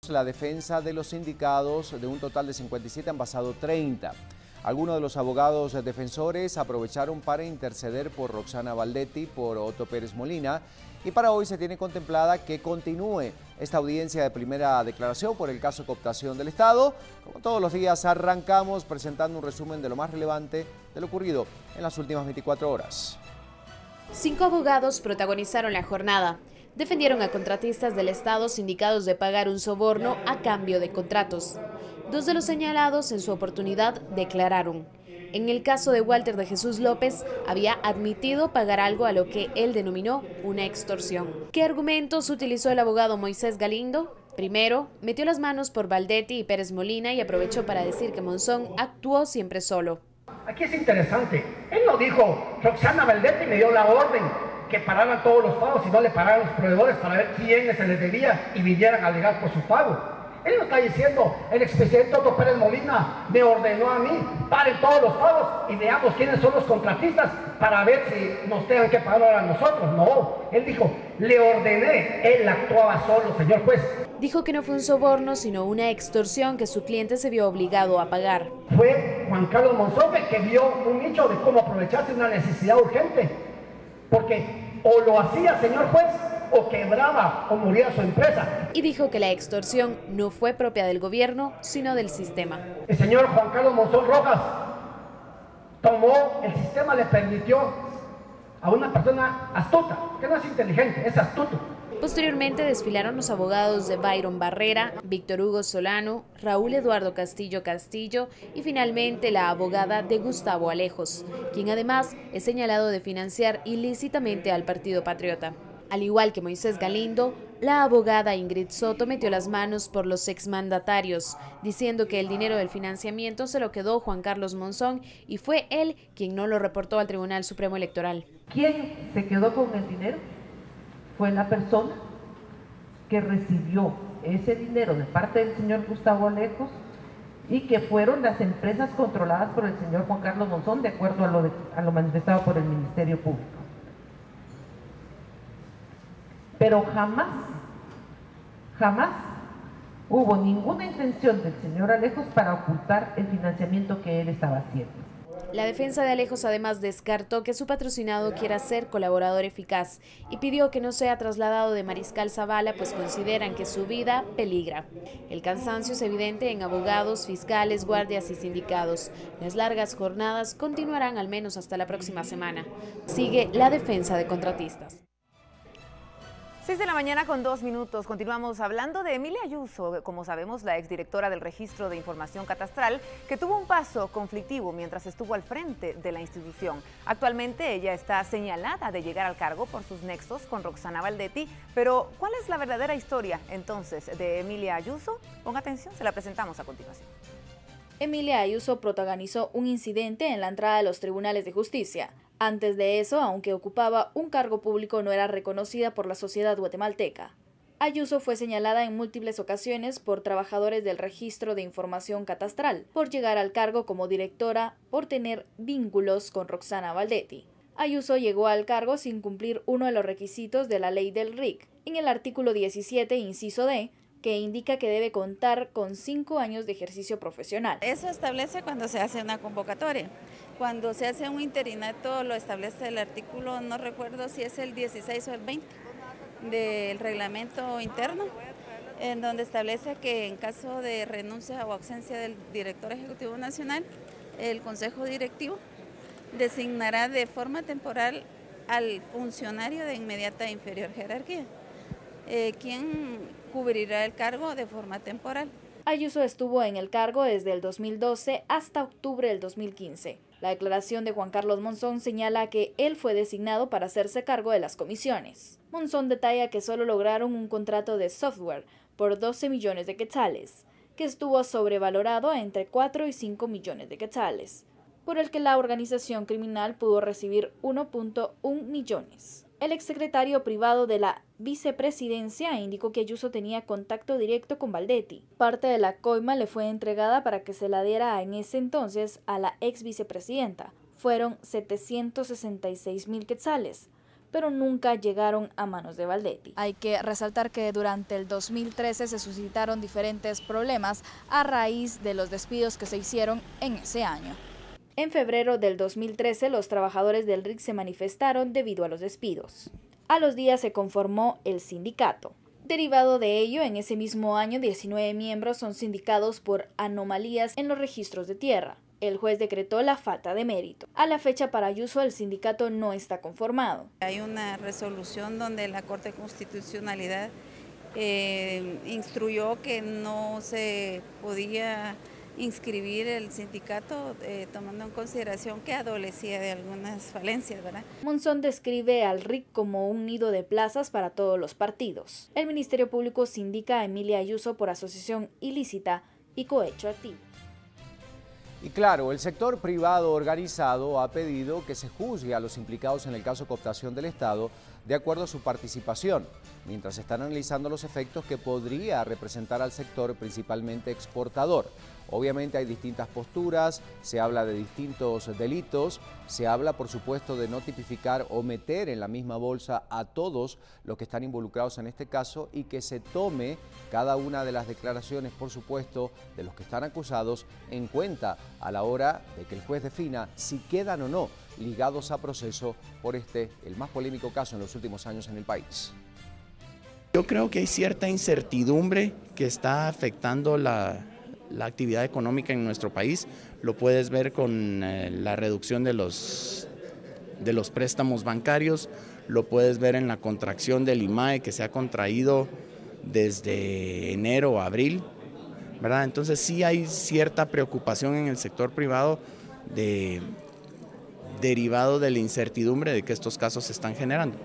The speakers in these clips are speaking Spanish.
La defensa de los sindicados, de un total de 57, han pasado 30. Algunos de los abogados defensores aprovecharon para interceder por Roxana Baldetti, por Otto Pérez Molina, y para hoy se tiene contemplada que continúe esta audiencia de primera declaración por el caso de cooptación del Estado. Como todos los días, arrancamos presentando un resumen de lo más relevante de lo ocurrido en las últimas 24 horas. 5 abogados protagonizaron la jornada. Defendieron a contratistas del Estado sindicados de pagar un soborno a cambio de contratos. 2 de los señalados en su oportunidad declararon. En el caso de Walter de Jesús López, había admitido pagar algo a lo que él denominó una extorsión. ¿Qué argumentos utilizó el abogado Moisés Galindo? Primero, metió las manos por Baldetti y Pérez Molina y aprovechó para decir que Monzón actuó siempre solo. Aquí es interesante. Él no dijo, Roxana Baldetti me dio la orden que pararan todos los pagos y no le pagaran los proveedores para ver quiénes se les debía y vinieran a alegar por su pago. Él no está diciendo, el expresidente Otto Pérez Molina me ordenó a mí, paren todos los pagos y veamos quiénes son los contratistas para ver si nos tengan que pagar a nosotros. No, él dijo, le ordené, él actuaba solo, señor juez. Dijo que no fue un soborno, sino una extorsión que su cliente se vio obligado a pagar. Fue Juan Carlos Monzón que vio un nicho de cómo aprovecharse de una necesidad urgente. Porque o lo hacía, señor juez, o quebraba o moría su empresa. Y dijo que la extorsión no fue propia del gobierno, sino del sistema. El señor Juan Carlos Monzón Rojas tomó, el sistema le permitió a una persona astuta, que no es inteligente, es astuto. Posteriormente desfilaron los abogados de Byron Barrera, Víctor Hugo Solano, Raúl Eduardo Castillo Castillo y finalmente la abogada de Gustavo Alejos, quien además es señalado de financiar ilícitamente al Partido Patriota. Al igual que Moisés Galindo, la abogada Ingrid Soto metió las manos por los exmandatarios, diciendo que el dinero del financiamiento se lo quedó Juan Carlos Monzón y fue él quien no lo reportó al Tribunal Supremo Electoral. ¿Quién se quedó con el dinero? Fue la persona que recibió ese dinero de parte del señor Gustavo Alejos y que fueron las empresas controladas por el señor Juan Carlos Monzón, de acuerdo a lo manifestado por el Ministerio Público. Pero jamás hubo ninguna intención del señor Alejos para ocultar el financiamiento que él estaba haciendo. La defensa de Alejos además descartó que su patrocinado quiera ser colaborador eficaz y pidió que no sea trasladado de Mariscal Zavala, pues consideran que su vida peligra. El cansancio es evidente en abogados, fiscales, guardias y sindicados. Las largas jornadas continuarán al menos hasta la próxima semana. Sigue la defensa de contratistas. 6 de la mañana con 2 minutos. Continuamos hablando de Emilia Ayuso, como sabemos, la exdirectora del Registro de Información Catastral, que tuvo un paso conflictivo mientras estuvo al frente de la institución. Actualmente ella está señalada de llegar al cargo por sus nexos con Roxana Baldetti, pero ¿cuál es la verdadera historia entonces de Emilia Ayuso? Ponga atención, se la presentamos a continuación. Emilia Ayuso protagonizó un incidente en la entrada de los tribunales de justicia. Antes de eso, aunque ocupaba un cargo público, no era reconocida por la sociedad guatemalteca. Ayuso fue señalada en múltiples ocasiones por trabajadores del Registro de Información Catastral, por llegar al cargo como directora, por tener vínculos con Roxana Baldetti. Ayuso llegó al cargo sin cumplir uno de los requisitos de la ley del RIC, en el artículo 17, inciso D, que indica que debe contar con 5 años de ejercicio profesional. Eso establece cuando se hace una convocatoria. Cuando se hace un interinato lo establece el artículo, no recuerdo si es el 16 o el 20 del reglamento interno, en donde establece que en caso de renuncia o ausencia del director ejecutivo nacional, el consejo directivo designará de forma temporal al funcionario de inmediata inferior jerarquía, quien cubrirá el cargo de forma temporal. Ayuso estuvo en el cargo desde el 2012 hasta octubre del 2015. La declaración de Juan Carlos Monzón señala que él fue designado para hacerse cargo de las comisiones. Monzón detalla que solo lograron un contrato de software por 12 millones de quetzales, que estuvo sobrevalorado entre 4 y 5 millones de quetzales, por el que la organización criminal pudo recibir 1.1 millones. El exsecretario privado de la vicepresidencia indicó que Ayuso tenía contacto directo con Baldetti. Parte de la coima le fue entregada para que se la diera en ese entonces a la ex vicepresidenta. Fueron 766,000 quetzales, pero nunca llegaron a manos de Valdetti. Hay que resaltar que durante el 2013 se suscitaron diferentes problemas a raíz de los despidos que se hicieron en ese año. En febrero del 2013, los trabajadores del RIC se manifestaron debido a los despidos. A los días se conformó el sindicato. Derivado de ello, en ese mismo año, 19 miembros son sindicados por anomalías en los registros de tierra. El juez decretó la falta de mérito. A la fecha, para Ayuso, el sindicato no está conformado. Hay una resolución donde la Corte de Constitucionalidad instruyó que no se podía inscribir el sindicato tomando en consideración que adolecía de algunas falencias, ¿verdad? Monzón describe al RIC como un nido de plazas para todos los partidos. El Ministerio Público sindica a Emilia Ayuso por asociación ilícita y cohecho activo. Y claro, el sector privado organizado ha pedido que se juzgue a los implicados en el caso cooptación del Estado de acuerdo a su participación, mientras están analizando los efectos que podría representar al sector principalmente exportador. Obviamente hay distintas posturas, se habla de distintos delitos, se habla por supuesto de no tipificar o meter en la misma bolsa a todos los que están involucrados en este caso y que se tome cada una de las declaraciones, por supuesto, de los que están acusados en cuenta a la hora de que el juez defina si quedan o no ligados a proceso por el más polémico caso en los últimos años en el país. Yo creo que hay cierta incertidumbre que está afectando la actividad económica en nuestro país. Lo puedes ver con la reducción de los préstamos bancarios, lo puedes ver en la contracción del IMAE que se ha contraído desde enero a abril, ¿verdad? Entonces sí hay cierta preocupación en el sector privado derivado de la incertidumbre de que estos casos se están generando.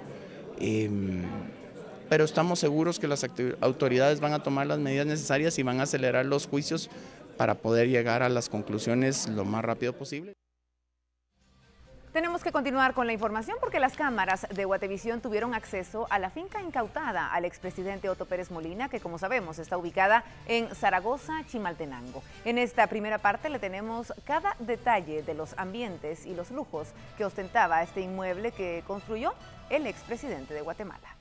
Pero estamos seguros que las autoridades van a tomar las medidas necesarias y van a acelerar los juicios para poder llegar a las conclusiones lo más rápido posible. Tenemos que continuar con la información porque las cámaras de Guatevisión tuvieron acceso a la finca incautada al expresidente Otto Pérez Molina, que como sabemos está ubicada en Zaragoza, Chimaltenango. En esta primera parte le tenemos cada detalle de los ambientes y los lujos que ostentaba este inmueble que construyó el expresidente de Guatemala.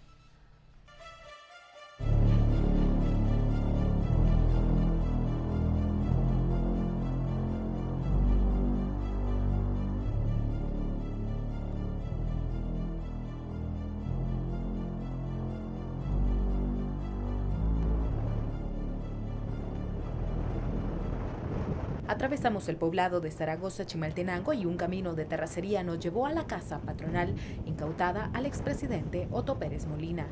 Atravesamos el poblado de Zaragoza, Chimaltenango y un camino de terracería nos llevó a la casa patronal incautada al expresidente Otto Pérez Molina.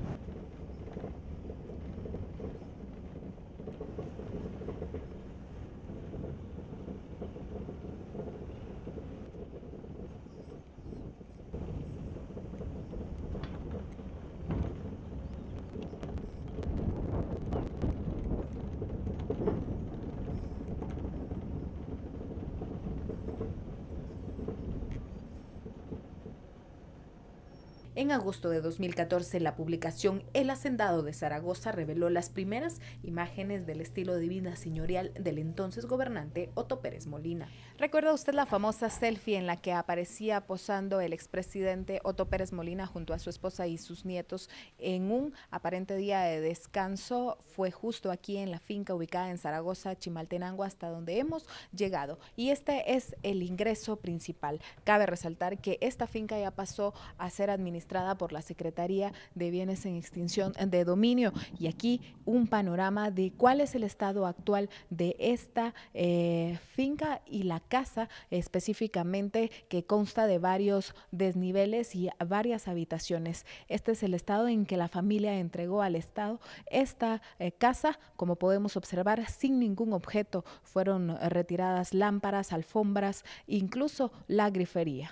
En agosto de 2014, la publicación El Hacendado de Zaragoza reveló las primeras imágenes del estilo de vida señorial del entonces gobernante Otto Pérez Molina. ¿Recuerda usted la famosa selfie en la que aparecía posando el expresidente Otto Pérez Molina junto a su esposa y sus nietos en un aparente día de descanso? Fue justo aquí en la finca ubicada en Zaragoza, Chimaltenango, hasta donde hemos llegado. Y este es el ingreso principal. Cabe resaltar que esta finca ya pasó a ser administrada por la Secretaría de Bienes en Extinción de Dominio. Y aquí un panorama de cuál es el estado actual de esta finca y la casa específicamente, que consta de varios desniveles y varias habitaciones. Este es el estado en que la familia entregó al Estado esta casa. Como podemos observar, sin ningún objeto, fueron retiradas lámparas, alfombras, incluso la grifería.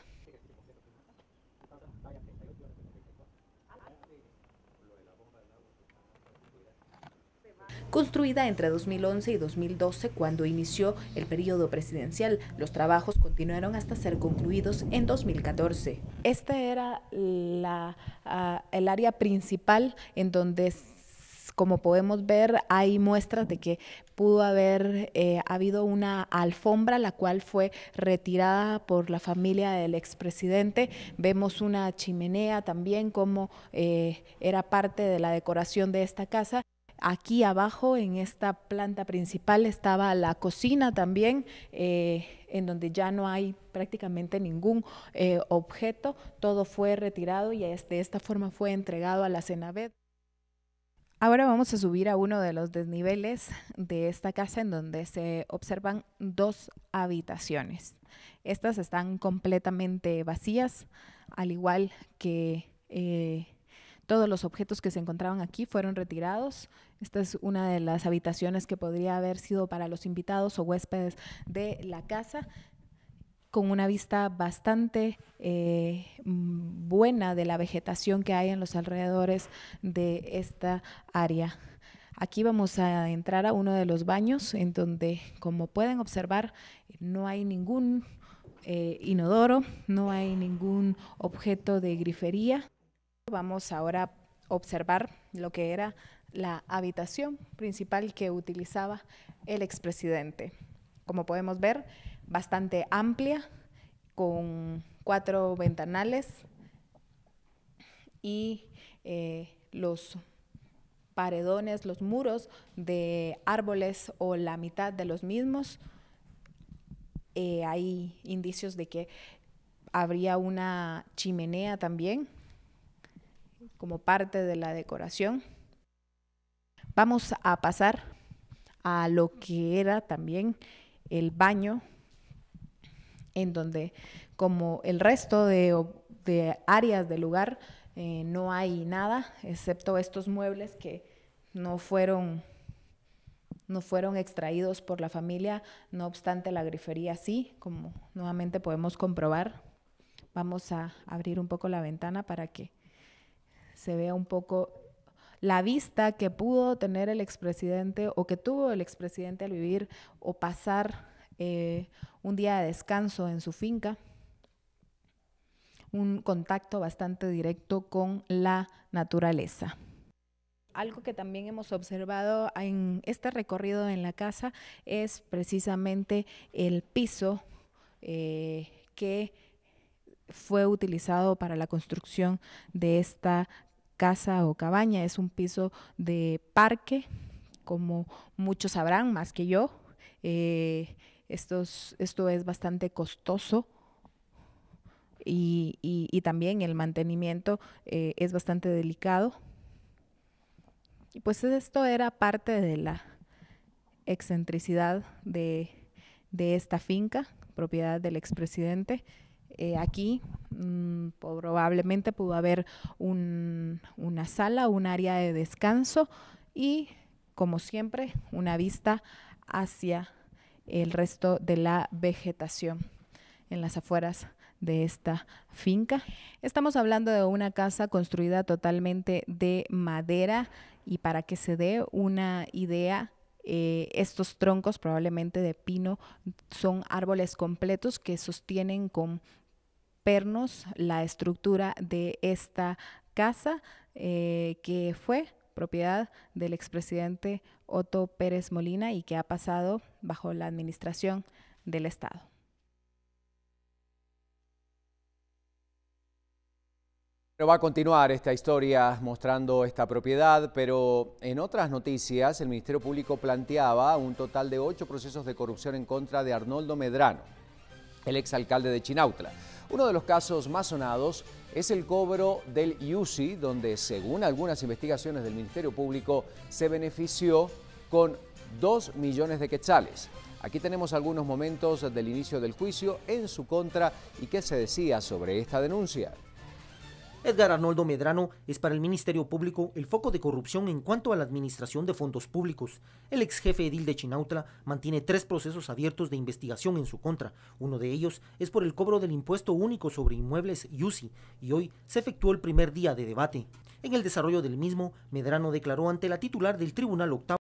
Construida entre 2011 y 2012, cuando inició el periodo presidencial, los trabajos continuaron hasta ser concluidos en 2014. Este era el área principal en donde Como podemos ver, hay muestras de que pudo haber habido una alfombra, la cual fue retirada por la familia del expresidente. Vemos una chimenea también, como era parte de la decoración de esta casa. Aquí abajo, en esta planta principal, estaba la cocina también, en donde ya no hay prácticamente ningún objeto. Todo fue retirado y de esta forma fue entregado a la Senavet. Ahora vamos a subir a uno de los desniveles de esta casa, en donde se observan 2 habitaciones. Estas están completamente vacías, al igual que todos los objetos que se encontraban aquí fueron retirados. Esta es una de las habitaciones que podría haber sido para los invitados o huéspedes de la casa, con una vista bastante buena de la vegetación que hay en los alrededores de esta área. Aquí vamos a entrar a uno de los baños, en donde, como pueden observar, no hay ningún inodoro, no hay ningún objeto de grifería. Vamos ahora a observar lo que era la habitación principal que utilizaba el expresidente. Como podemos ver, bastante amplia, con 4 ventanales y los paredones, los muros de árboles o la mitad de los mismos. Hay indicios de que habría una chimenea también, como parte de la decoración. Vamos a pasar a lo que era también el baño, en donde, como el resto de áreas del lugar, no hay nada, excepto estos muebles que no fueron extraídos por la familia. No obstante, la grifería sí, como nuevamente podemos comprobar. Vamos a abrir un poco la ventana para que se vea un poco la vista que pudo tener el expresidente, o que tuvo el expresidente al vivir o pasar un día de descanso en su finca. Un contacto bastante directo con la naturaleza. Algo que también hemos observado en este recorrido en la casa es precisamente el piso que fue utilizado para la construcción de esta casa o cabaña. Es un piso de parque, como muchos sabrán más que yo. Esto es bastante costoso y también el mantenimiento es bastante delicado. Y pues esto era parte de la excentricidad de esta finca, propiedad del expresidente. Aquí probablemente pudo haber una sala, un área de descanso y, como siempre, una vista hacia el resto de la vegetación en las afueras de esta finca. Estamos hablando de una casa construida totalmente de madera, y para que se dé una idea, estos troncos, probablemente de pino, son árboles completos que sostienen con pernos la estructura de esta casa, que fue propiedad del expresidente Otto Pérez Molina y que ha pasado bajo la administración del Estado. Va a continuar esta historia mostrando esta propiedad, pero en otras noticias el Ministerio Público planteaba un total de 8 procesos de corrupción en contra de Arnoldo Medrano, el exalcalde de Chinautla. Uno de los casos más sonados es el cobro del IUCI, donde, según algunas investigaciones del Ministerio Público, se benefició con 2 millones de quetzales. Aquí tenemos algunos momentos del inicio del juicio en su contra y qué se decía sobre esta denuncia. Edgar Arnoldo Medrano es para el Ministerio Público el foco de corrupción en cuanto a la administración de fondos públicos. El ex jefe edil de Chinautla mantiene 3 procesos abiertos de investigación en su contra. Uno de ellos es por el cobro del impuesto único sobre inmuebles IUCI, y hoy se efectuó el primer día de debate. En el desarrollo del mismo, Medrano declaró ante la titular del Tribunal Octavo